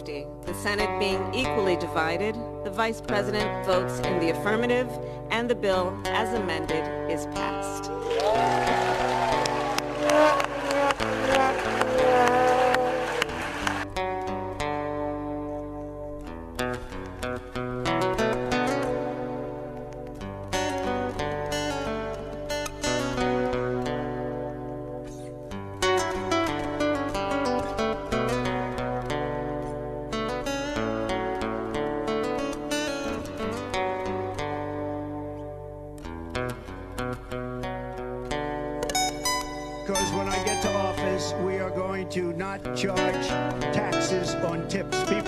50-50, the Senate being equally divided, the Vice President votes in the affirmative, and the bill, as amended, is passed. Because when I get to office, we are going to not charge taxes on tips. People